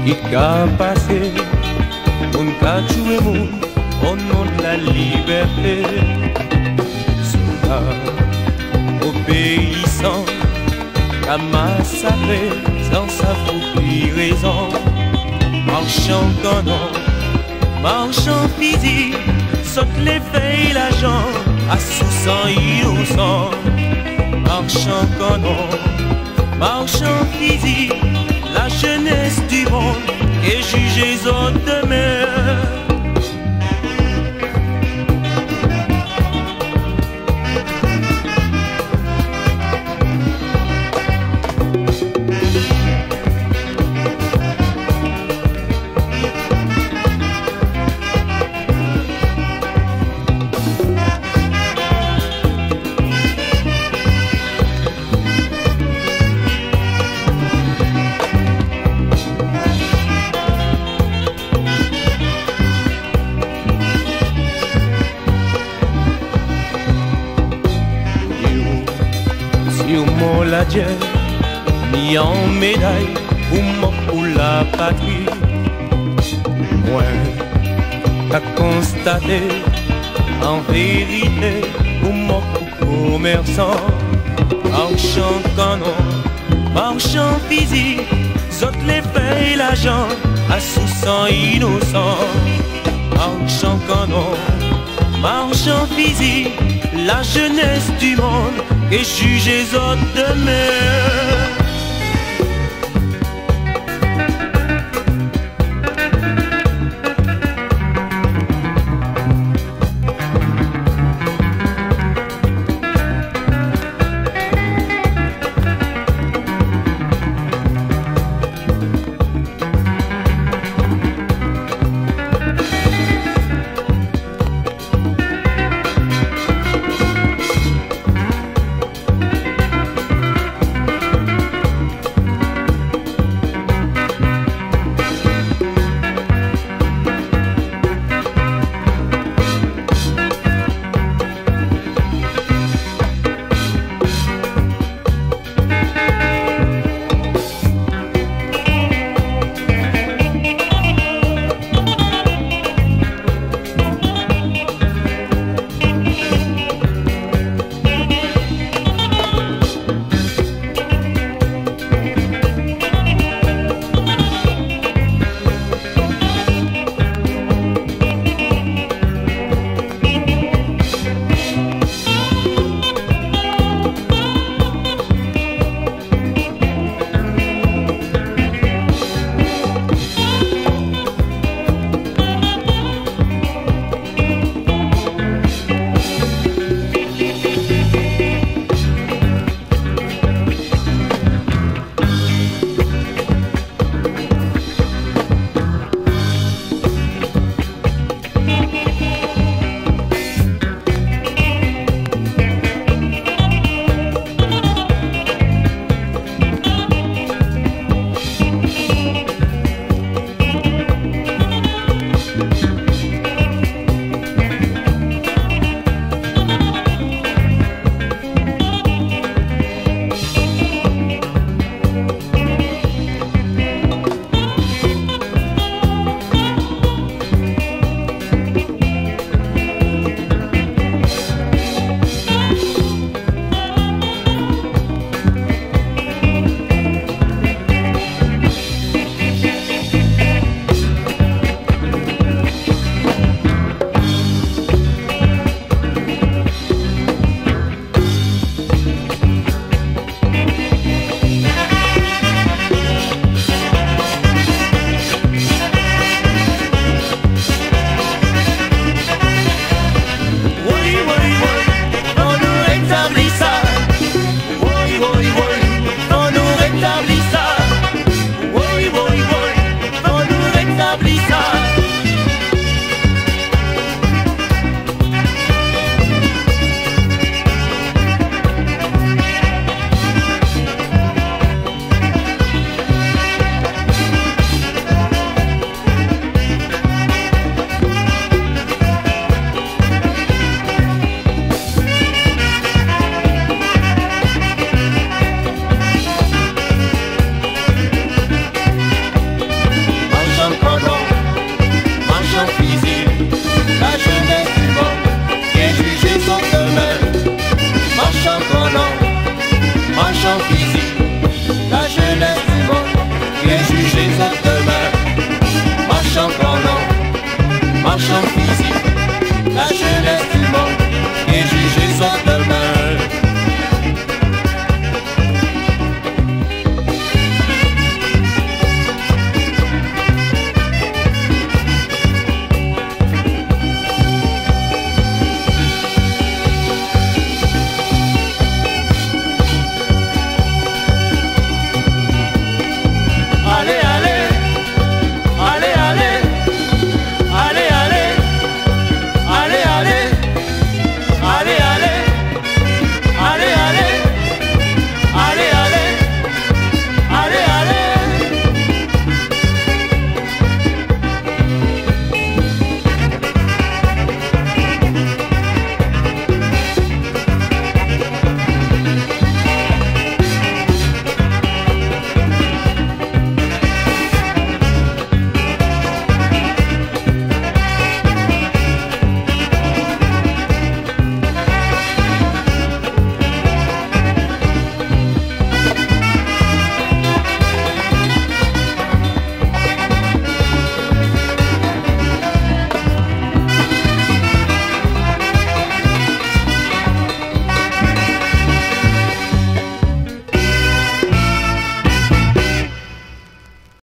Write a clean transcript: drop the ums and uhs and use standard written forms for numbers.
qui a passé, on a tué moun au nom de la liberté. Soldat obéissant, a massacré sans sa propre raison. Marchand canon, marchand physique, saute les feuilles l'agent, à sous-sang innocent. Marchand canon, marchand physique, la jeunesse du monde et juge les autres demain. Sur mon ladien, mis en médaille pour la patrie. Moi, t'as constaté, en vérité, pour mon commerçant. Marchand canon, marchand physique, zot les feuilles l'agent, à sous-sang innocent. Marchand canon, marchand physique, la jeunesse du monde et juge les autres demain. chanter